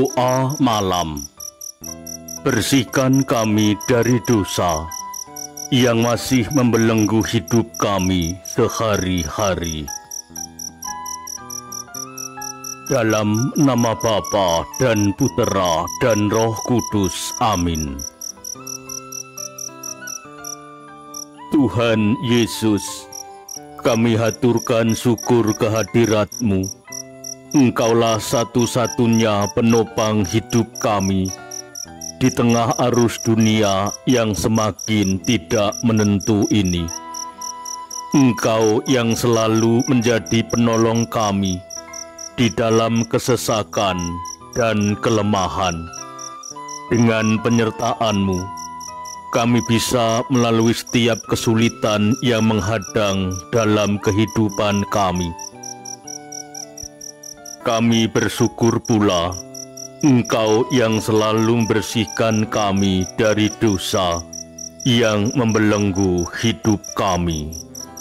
Doa malam. Bersihkan kami dari dosa yang masih membelenggu hidup kami sehari-hari. Dalam nama Bapa dan Putera dan Roh Kudus. Amin. Tuhan Yesus, kami haturkan syukur kehadirat-Mu. Engkaulah satu-satunya penopang hidup kami di tengah arus dunia yang semakin tidak menentu ini. Engkau yang selalu menjadi penolong kami di dalam kesesakan dan kelemahan. Dengan penyertaan-Mu, kami bisa melalui setiap kesulitan yang menghadang dalam kehidupan kami. Kami bersyukur pula Engkau yang selalu membersihkan kami dari dosa yang membelenggu hidup kami.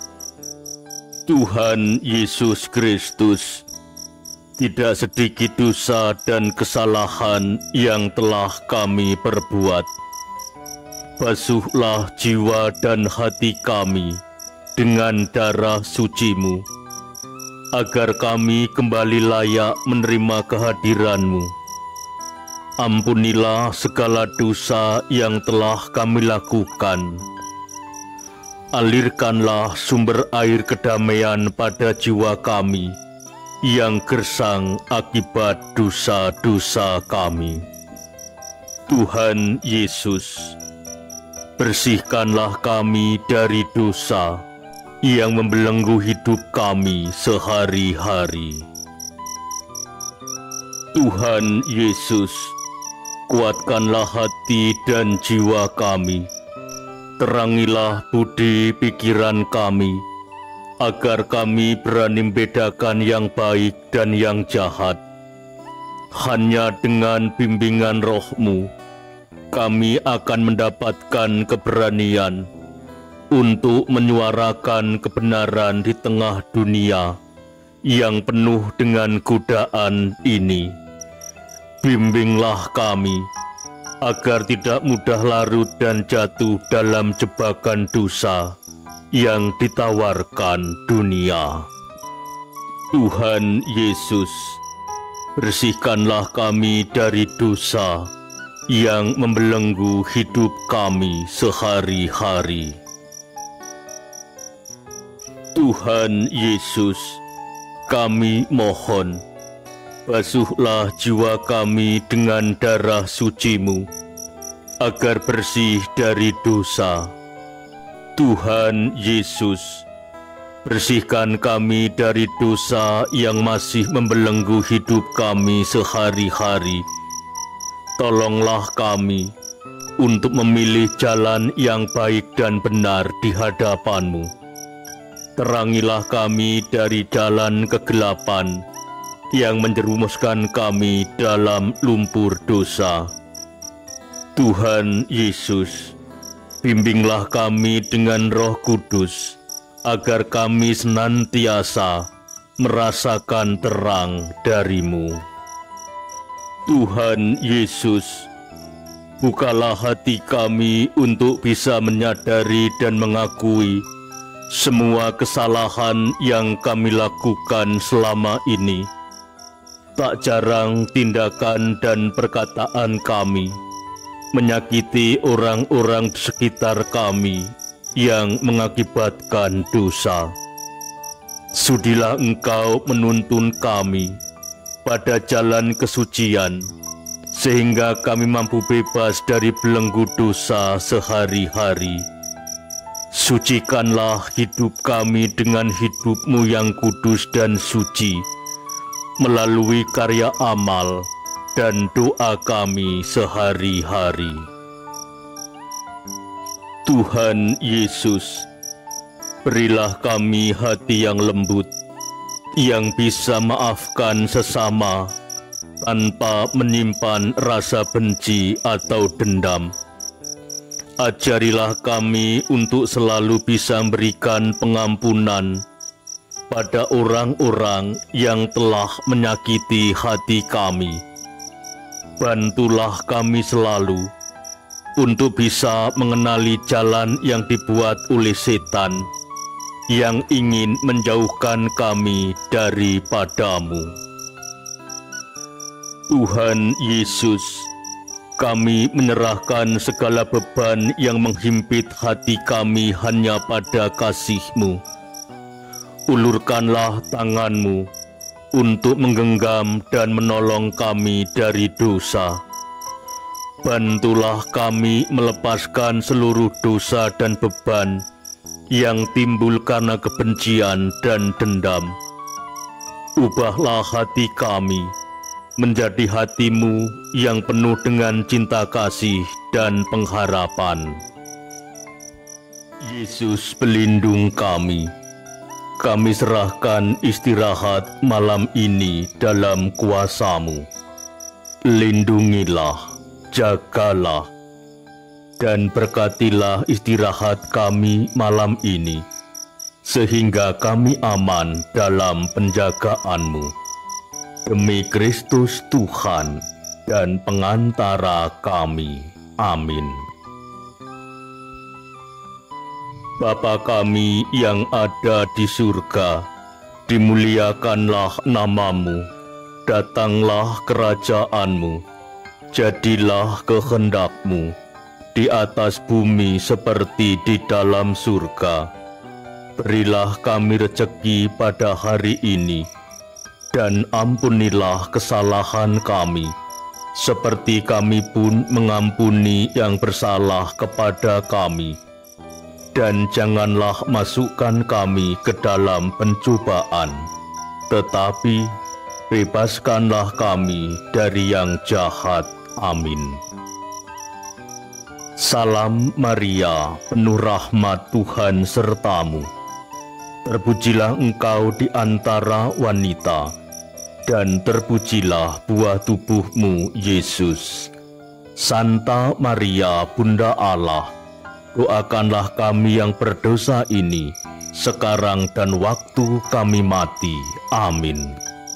Tuhan Yesus Kristus, tidak sedikit dosa dan kesalahan yang telah kami perbuat. Basuhlah jiwa dan hati kami dengan darah suci-Mu, agar kami kembali layak menerima kehadiran-Mu. Ampunilah segala dosa yang telah kami lakukan. Alirkanlah sumber air kedamaian pada jiwa kami yang gersang akibat dosa-dosa kami. Tuhan Yesus, bersihkanlah kami dari dosa yang membelenggu hidup kami sehari-hari. Tuhan Yesus, kuatkanlah hati dan jiwa kami. Terangilah budi pikiran kami, agar kami berani membedakan yang baik dan yang jahat. Hanya dengan bimbingan Roh-Mu, kami akan mendapatkan keberanian untuk menyuarakan kebenaran di tengah dunia yang penuh dengan godaan ini. Bimbinglah kami agar tidak mudah larut dan jatuh dalam jebakan dosa yang ditawarkan dunia. Tuhan Yesus, bersihkanlah kami dari dosa yang membelenggu hidup kami sehari-hari. Tuhan Yesus, kami mohon, basuhlah jiwa kami dengan darah suci-Mu, agar bersih dari dosa. Tuhan Yesus, bersihkan kami dari dosa yang masih membelenggu hidup kami sehari-hari. Tolonglah kami untuk memilih jalan yang baik dan benar di hadapan-Mu. Terangilah kami dari jalan kegelapan yang menjerumuskan kami dalam lumpur dosa. Tuhan Yesus, bimbinglah kami dengan Roh Kudus, agar kami senantiasa merasakan terang dari-Mu. Tuhan Yesus, bukalah hati kami untuk bisa menyadari dan mengakui semua kesalahan yang kami lakukan selama ini. Tak jarang tindakan dan perkataan kami menyakiti orang-orang di sekitar kami yang mengakibatkan dosa. Sudilah Engkau menuntun kami pada jalan kesucian, sehingga kami mampu bebas dari belenggu dosa sehari-hari. Sucikanlah hidup kami dengan hidup-Mu yang kudus dan suci, melalui karya amal dan doa kami sehari-hari. Tuhan Yesus, berilah kami hati yang lembut, yang bisa maafkan sesama tanpa menyimpan rasa benci atau dendam. Ajarilah kami untuk selalu bisa memberikan pengampunan pada orang-orang yang telah menyakiti hati kami. bantulah kami selalu untuk bisa mengenali jalan yang dibuat oleh setan yang ingin menjauhkan kami daripadamu. Tuhan Yesus, kami menyerahkan segala beban yang menghimpit hati kami hanya pada kasih-Mu. Ulurkanlah tangan-Mu untuk menggenggam dan menolong kami dari dosa. Bantulah kami melepaskan seluruh dosa dan beban yang timbul karena kebencian dan dendam. Ubahlah hati kami menjadi hati-Mu yang penuh dengan cinta kasih dan pengharapan. Yesus, pelindung kami serahkan istirahat malam ini dalam kuasa-Mu. Lindungilah, jagalah, dan berkatilah istirahat kami malam ini, sehingga kami aman dalam penjagaan-Mu. Demi Kristus Tuhan dan pengantara kami. Amin. Bapa kami yang ada di surga, dimuliakanlah nama-Mu, datanglah kerajaan-Mu, jadilah kehendak-Mu di atas bumi seperti di dalam surga. Berilah kami rezeki pada hari ini, dan ampunilah kesalahan kami, seperti kami pun mengampuni yang bersalah kepada kami. Dan janganlah masukkan kami ke dalam pencobaan, tetapi bebaskanlah kami dari yang jahat. Amin. Salam Maria, penuh rahmat Tuhan sertamu. Terpujilah engkau di antara wanita, dan terpujilah buah tubuhmu, Yesus. Santa Maria, Bunda Allah, doakanlah kami yang berdosa ini, sekarang dan waktu kami mati. Amin.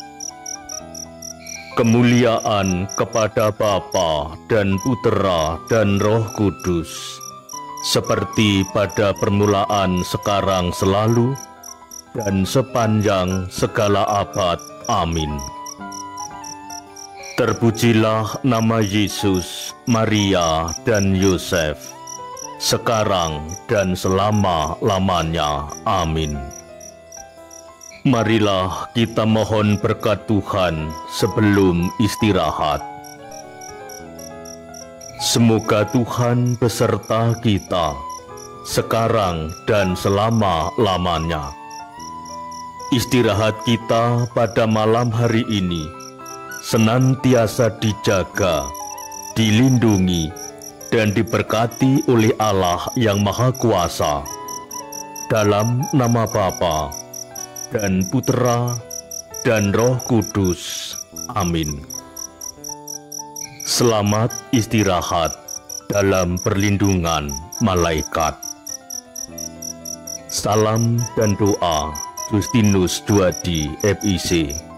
Kemuliaan kepada Bapa dan Putera dan Roh Kudus, seperti pada permulaan, sekarang, selalu, dan sepanjang segala abad. Amin. Terpujilah nama Yesus, Maria, dan Yosef, sekarang dan selama-lamanya. Amin. Marilah kita mohon berkat Tuhan sebelum istirahat. Semoga Tuhan beserta kita, sekarang dan selama-lamanya. Istirahat kita pada malam hari ini senantiasa dijaga, dilindungi, dan diberkati oleh Allah yang Maha Kuasa. Dalam nama Bapa dan Putera dan Roh Kudus. Amin. Selamat istirahat dalam perlindungan malaikat. Salam dan doa Justinus Duadi, FIC.